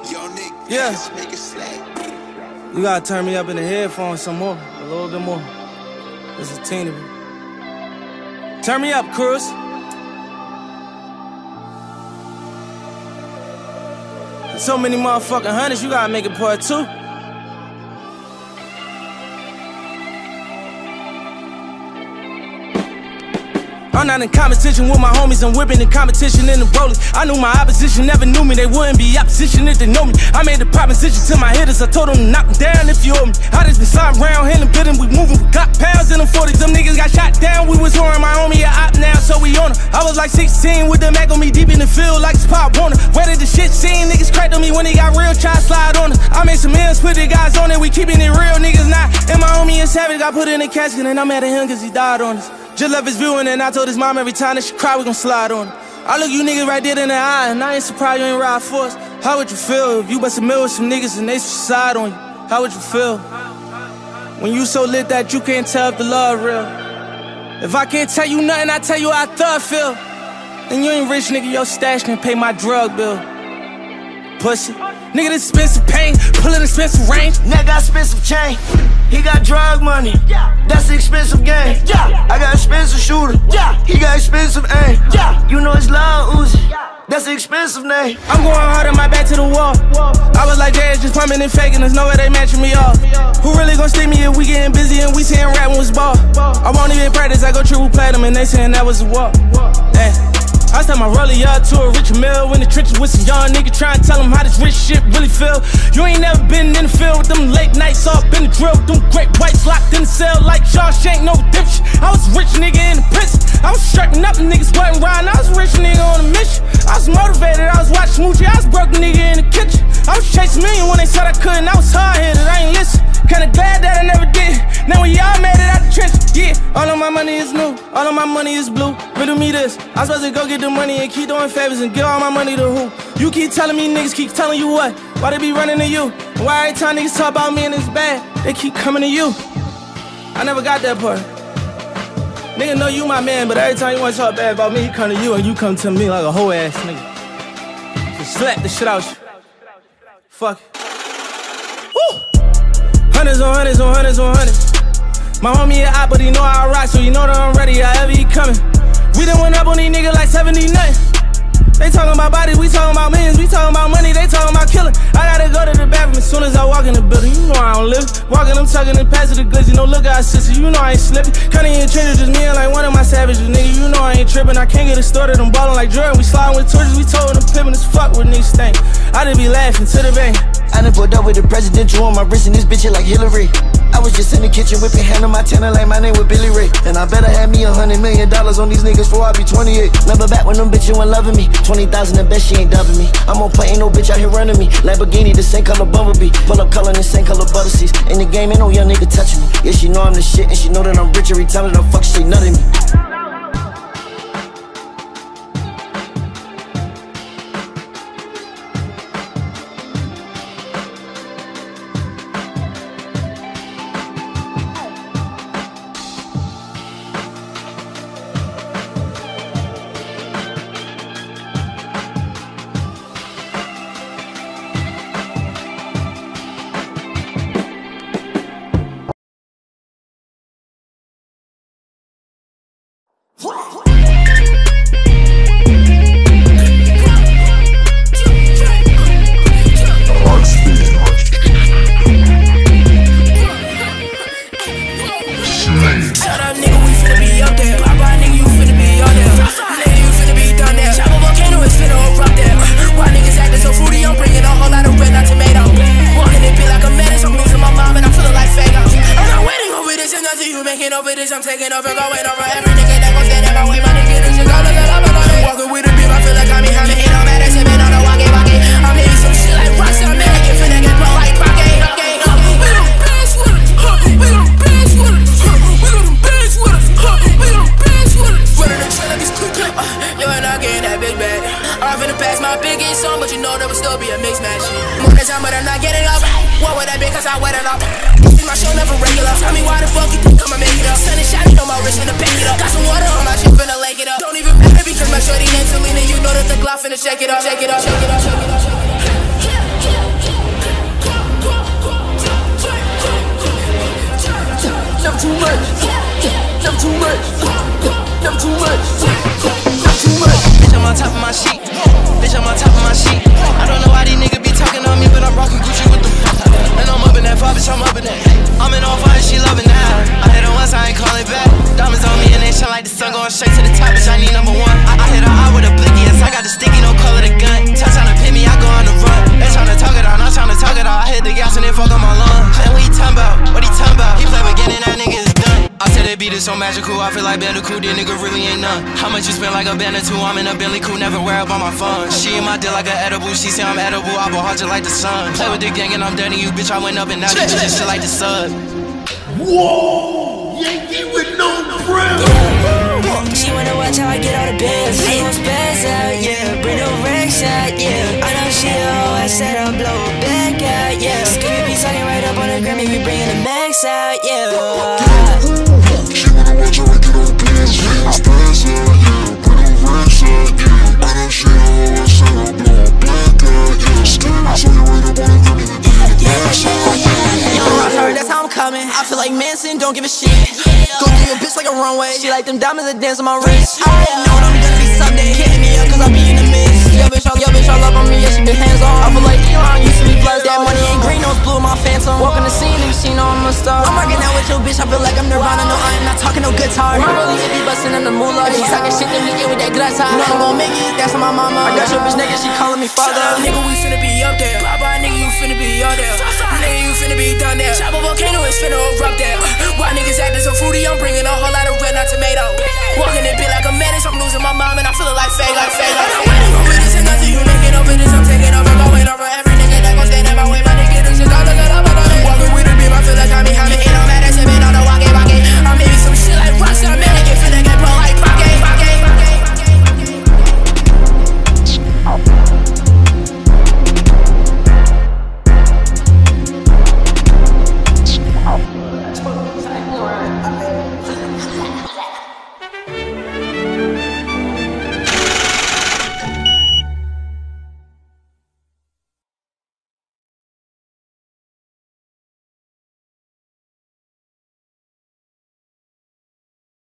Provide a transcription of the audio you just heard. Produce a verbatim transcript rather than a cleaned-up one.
Yeah. You gotta turn me up in the headphones some more, a little bit more. Just a teeny bit. Turn me up, Cruz. So many motherfucking hundreds, you gotta make it part two. I'm not in competition with my homies, I'm whipping in competition in the rollies. I knew my opposition never knew me, they wouldn't be opposition if they know me. I made the proposition to my hitters, I told them to knock them down if you owe me. I just been sliding around, handling bidding, we moving, we got pounds in them forties. Them niggas got shot down, we was whoring my homie a op now, so we on her. I was like sixteen with the Mac on me deep in the field like it's Pop Warner. Where did the shit scene? Niggas cracked on me when they got real, try to slide on us. I made some M's, put the guys on it, we keeping it real, niggas not. And my homie is Savage got put in a casket and I'm mad at him cause he died on us. Just left his viewing and I told his mom every time that she cry we gon' slide on her. I look you niggas right there in the eye and I ain't surprised you ain't ride for us. How would you feel if you bust a mill with some niggas and they suicide on you? How would you feel? When you so lit that you can't tell if the love real. If I can't tell you nothing, I tell you how I thug feel. Then you ain't rich nigga, your stash can pay my drug bill. Pussy. Nigga, this expensive pain, pullin' expensive range. Nigga got expensive chain, he got drug money. That's the expensive game. I got expensive shooter, he got expensive aim. You know it's loud Uzi, that's the expensive name. I'm going hard on my back to the wall. I was like, Jazz just pumping and faking, there's no way they matching me off. Who really gon' stick me if we getting busy and we saying rap when it's ball? I won't even practice, I go triple platinum and they saying that was a walk. Hey. I tell my rollie up to a rich mill in the trenches with some young nigga trying to tell him how this rich shit really feel. You ain't never been in the field with them late nights off in the drill with them great whites locked in the cell like Shawshank, no redemption. I was a rich nigga in the prison. I was strapping up and niggas wasn't riding. I was a rich nigga on a mission. I was motivated, I was watching Smoochie, I was broke nigga in the kitchen. I was chasing million when they said I couldn't, I was hard-headed, I ain't listen. Kinda glad that I never did. Now we all made it out the trenches, yeah. All of my money is new, all of my money is blue. Riddle me this, I'm supposed to go get the money and keep doing favors and give all my money to who? You keep telling me niggas keep telling you what? Why they be running to you? Why every time niggas talk about me and it's bad, they keep coming to you? I never got that part. Nigga know you my man, but every time you wanna talk bad about me, he come to you and you come to me like a whole ass nigga. Just slap the shit out you. Fuck it. Woo! Hundreds on hundreds on hundreds on hundreds. My homie a op, but he know I rock, so you know that I'm ready, however he coming. We done went up on these niggas like seventy nothing. They talking about bodies, we talking about millions, we talking about money, they talking about killing. I gotta go to the bathroom as soon as I walk in the building. You know I don't live. Walking, I'm tugging and passing the glizzy. No look out, sister, you know I ain't slipping. Cutting in trenches, just me and like one of my savages, nigga. You know I ain't tripping. I can't get it started, I'm ballin' like Jordan. We sliding with torches, we told them pimpin' as fuck with niggas stank. I done be laughing to the bank. I done pulled up with the presidential on my wrist and this bitch like Hillary. I was just in the kitchen whipping hand on my tenor like my name was Billy Ray. And I better have me a hundred million dollars on these niggas before I be twenty-eight. Remember back when them bitches weren't loving me. Twenty thousand and bet she ain't dubbing me. I'm on play, ain't no bitch out here running me. Lamborghini, the same color Bumblebee. Pull up color, the same color butter seats. In the game, ain't no young nigga touching me. Yeah, she know I'm the shit and she know that I'm rich every time that I'm fuck, she nutting me. I'm taking over, going over every nigga that gon' stand in my way. My nigga, this shit all of that. I'm walking with a beam, I feel like I'm in Hammer. Ain't no matter, sippin' on the walkie walkie. I'm hitting some shit like Rockstar, man. I get finna get pro like Pocket. Okay, uh, we gon' bash with us, huh? We gon' bash with us, huh? We gon' bash with us, huh? We gon' bash with us. Running the trail like it's quick, uh, yo, and I getting that big bag. I'm finna pass my biggest song, but you know there would still be a mix match. More than time, but I'm not getting up. What would that be? Cause I wet it up. My show never regular. Tell me why the fuck you think I'ma make it up? Sunny shining on my wrist, finna pack it up. Got some water on my shit, finna lake it up. Don't even matter because my shorty Angelina, you know that the Glock finna shake it up, shake it up, shake it up, shake it up, shake it up. my sheet. I don't know why these niggas be talking on me, but I'm rocking Gucci with them. And I'm up in that five, bitch, I'm up in that. I'm in all fire, she loving that. I hit her once, I ain't call it back. Diamonds on me and they shine like the sun going straight to the top, bitch, I need number one. I, I hit her eye with a blicky, yes, I got the sticky, no color the gun. Touch tryna pin me, I go on the run. They tryna talk it out, not tryna talk it out. I hit the gas and then fuck on my lungs. And what he talking about? What he talking about? He play beginning, that nigga is done. I said they beat it so magical, I feel like Bandicoot, this nigga really ain't none. How much you spend like a band or two? I'm in a Bentley coupe, never wear up on my funds. She in my deal like an edible, she say I'm edible, I ball hard just like the sun. Play with the gang and I'm done to you, bitch, I went up and now you just shit like the sun. Whoa, Yankee with no breath. Yeah. She wanna watch how I get all the bands. I don't spaz out, yeah, bring the racks out, yeah. I know she a hoe, I said I'll blow her back out, yeah. Scream be talking right up on the Grammy, we bringing the max out, yeah. She wanna watch how I get all the bands. I don't spaz out, yeah, bring the racks out, yeah. I know she a hoe, I said I'll blow her back out, yeah. Scream be talking right up on the Grammy, we bringing the max out, yeah. Young Rockstar, that's how I'm coming. I feel like Manson, don't give a shit. Go through your bitch like a runway. She like them diamonds that dance on my wrist. I already know what I'm gonna be someday. Hit me up, cause I be in the mix. Yo bitch, all, yo bitch, all up on me, yeah, she been hands on. I feel like Elon used to be blessed. That money ain't green, no blue, my phantom. Walking the scene, and she know I'm a star. I'm working out with your bitch, I feel like I'm Nirvana. No, I am not talking no guitar. I'm really if you bustin' in the moolah. If she talking shit, then we get with that glass high. You know I'm gon' make it, that's on my mama. I got your bitch naked, she calling me father. Nigga, we finna be up there. Bye-bye, nigga, you finna be up there. Nigga, you finna be done there. Chop a volcano is finna erupt there. Why niggas acting so fruity? I'm bringing a whole lot of red, not tomato. Walking it bit like a menace, I'm losing my mom and I feel it like fake, like fake, like fake. Over this and nothing, you making over this, I'm taking over.